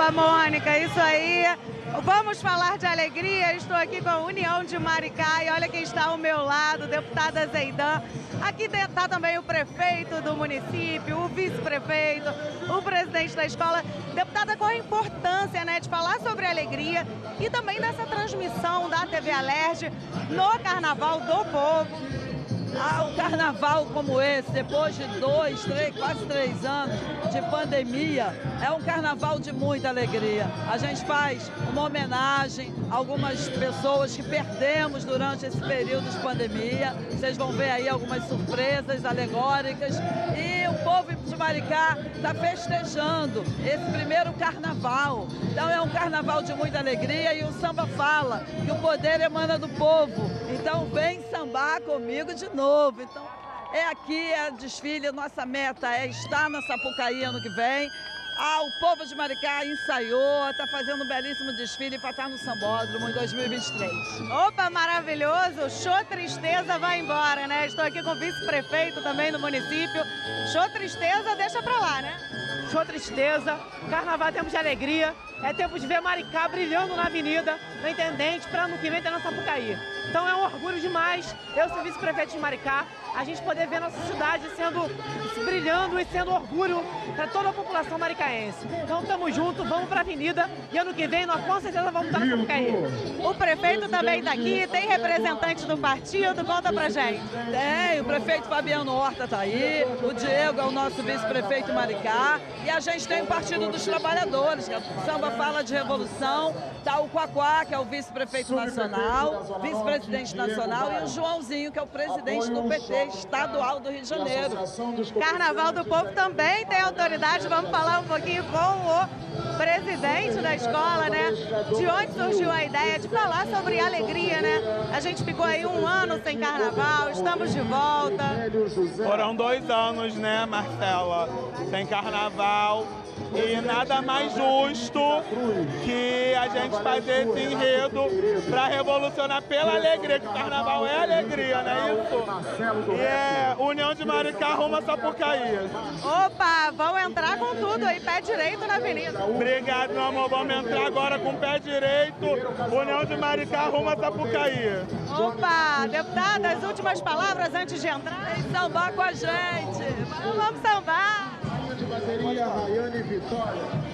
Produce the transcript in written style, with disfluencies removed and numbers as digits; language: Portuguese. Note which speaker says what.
Speaker 1: Boa, Mônica, isso aí. Vamos falar de alegria. Estou aqui com a União de Maricá e olha quem está ao meu lado, deputada Zeidan. Aqui está também o prefeito do município, o vice-prefeito, o presidente da escola. Deputada, qual a importância, né, de falar sobre alegria e também dessa transmissão da TV Alerj no Carnaval do Povo?
Speaker 2: Um carnaval como esse, depois de 2, 3, quase 3 anos de pandemia, é um carnaval de muita alegria. A gente faz uma homenagem a algumas pessoas que perdemos durante esse período de pandemia. Vocês vão ver aí algumas surpresas alegóricas. E o povo de Maricá está festejando esse primeiro carnaval. Então é um carnaval de muita alegria e o samba fala que o poder emana do povo. Então vem sambar comigo de novo. Então, aqui, é desfile, nossa meta é estar na Sapucaí ano que vem. O povo de Maricá ensaiou, está fazendo um belíssimo desfile para estar no Sambódromo em 2023.
Speaker 1: Opa, maravilhoso! Show Tristeza vai embora, né? Estou aqui com o vice-prefeito também do município. Show Tristeza, deixa pra lá, né?
Speaker 3: Show Tristeza, carnaval é tempo de alegria, é tempo de ver Maricá brilhando na avenida, no Intendente, para ano que vem ter na Sapucaí. Então é um orgulho demais, eu ser vice-prefeito de Maricá, a gente poder ver nossa cidade brilhando e sendo orgulho para toda a população maricaense. Então estamos juntos, vamos para a avenida e ano que vem nós com certeza vamos estar na Sapucaí.
Speaker 1: O prefeito também está aqui, tem representante do partido, conta pra gente.
Speaker 2: Tem, o prefeito Fabiano Horta está aí, o Diego é o nosso vice-prefeito Maricá e a gente tem o Partido dos Trabalhadores, que o samba fala de revolução, está o Quaquá, que é o vice-prefeito nacional, vice-presidente nacional, e o Joãozinho, que é o presidente do PT estadual do Rio de Janeiro.
Speaker 1: Carnaval do Povo também tem autoridade, vamos falar um pouquinho com o presidente da escola, né? De onde surgiu a ideia de falar sobre alegria, né? A gente ficou aí 1 ano sem carnaval, estamos de volta.
Speaker 4: Foram 2 anos, né, Marcela, sem carnaval. E nada mais justo que a gente fazer esse enredo para revolucionar pela alegria, que o carnaval é alegria, não é isso? E é União de Maricá rumo a Sapucaí.
Speaker 1: Opa, vão entrar com tudo aí, pé direito na avenida.
Speaker 4: Obrigado, meu amor, vamos entrar agora com o pé direito, União de Maricá rumo a Sapucaí.
Speaker 1: Opa, deputada, as últimas palavras antes de entrar?
Speaker 2: Vem sambar com a gente!
Speaker 1: Vamos sambar!
Speaker 5: De bateria, Rayane Vitória.